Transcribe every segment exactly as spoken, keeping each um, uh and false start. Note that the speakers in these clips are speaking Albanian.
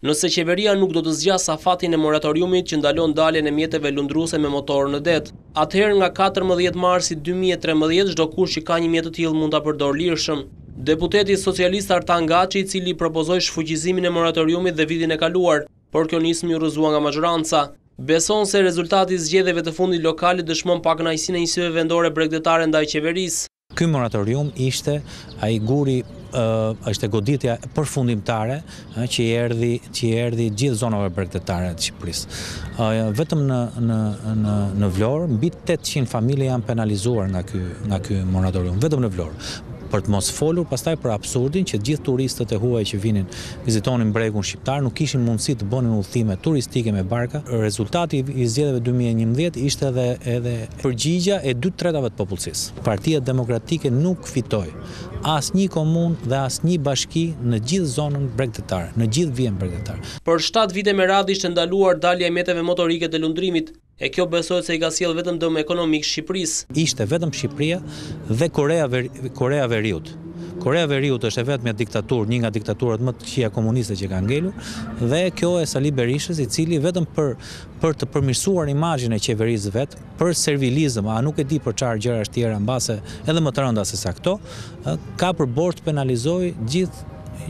Nëse qeveria nuk do të zgjasë afatin e moratoriumit që ndalon daljen e mjeteve lundruese me motor në det, atëherë nga katërmbëdhjetë marsi dy mijë e trembëdhjetë çdo kush që ka një mjet të tillë mund ta përdorë lirshëm. Deputeti socialist Artan Gaçi, i cili propozoi shfuqizimin e moratoriumit dhe vitin e kaluar, por kjo nismë u rrëzua nga majoranca, beson se rezultati i zgjedhjeve të fundit lokale dëshmon pakënaqësinë e njësive vendore bregdetare ndaj qeverisë. Ky moratorium ishte ai guri, uh, është goditja përfundimtare uh, që i erdhi që i erdhi gjithë zonave bregdetare të Shqipërisë. Uh, vetëm në në në në Vlorë mbi tetëqind familje janë penalizuar nga ky nga ky moratorium, vetëm në Vlorë. Për të mos folur pastaj për absurdin që gjithë turistët e huaj që vinin vizitonin bregun shqiptar nuk kishin mundësi të bënin udhëtime turistike me barka. Rezultati i zgjedhjeve dy mijë e njëmbëdhjetë ishte edhe edhe përgjigja e dy tretave të popullsisë. Partia Demokratike nuk fitoi asnjë komunë dhe asnjë bashki në gjithë zonën bregdetare, në gjithë vijën bregdetare. Për shtatë vite me radhë ishte ndaluar dalja e mjeteve motorike të lundrimit. E kjo besohet se i ka sjellë vetëm dëm ekonomik Shqipërisë. Ishte vetëm Shqipëria dhe Korea Korea Veriut. Korea Veriut është e vetmja diktaturë, një nga diktaturat më të këqija komuniste që ka ngelur, dhe kjo e Sali Berishës, i cili vetëm për për të përmirësuar imazhin e qeverisë vet, për servilizëm, a nuk e di për çfarë gjërash tjera mbase edhe më të rënda se sa këto, ka për borxh të penalizojë gjithë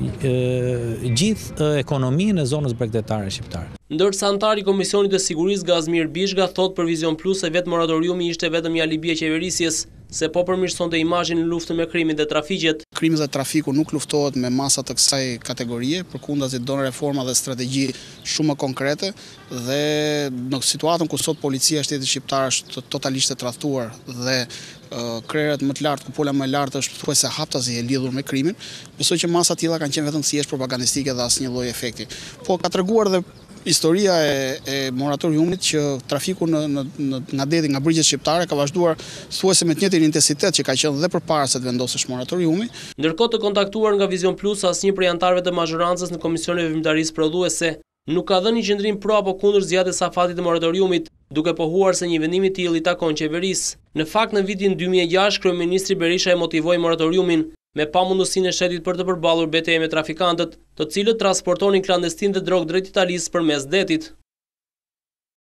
gjithë ekonominë e zonës bregdetare shqiptare. Ndërsa antari i Komisionit të Sigurisë Gazmir Bishga thot për Vizion Plus se vetë moratoriumi ishte vetëm një alibi e qeverisjes, se po përmirësonte imazhin në luftën me krimin dhe trafiqet. Krimi dhe trafiku nuk luftohet me masa të kësaj kategorie, përkundazi don reforma dhe strategji shumë konkrete, dhe në situatën ku sot policia e shtetit shqiptar është totalisht e tradhtuar dhe krerët më të lartë, kupola më e lartë është thuajse haptazi e lidhur me krimin, besoj që masa të tilla kanë qenë vetëm thjesht propagandistike dhe asnjë lloj efekti. Po ka treguar dhe historia e, e moratoriumit që trafiku në, në, në, nga deti, nga brigjet shqiptare ka vazhduar thuajse me të njëjtin intensitet që ka qenë dhe përpara se të vendosesh moratoriumi. Ndërkohë, të kontaktuar nga Vizion Plus, asnjë prej anëtarëve të mazhorancës në Komisionin e Veprimtarisë Prodhuese nuk ka dhënë një qendrim pro apo kundër zgjatjes së afatit të moratoriumit, duke pohuar se një vendim i tillë i takon qeverisë. Në fakt, në vitin dy mijë e gjashtë, kryeministri Berisha e motivoi moratoriumin me pamundësinë e shtetit për të përballur betejë me trafikantët, të cilët transportonin klandestin dhe drogë drejt Italisë përmes detit.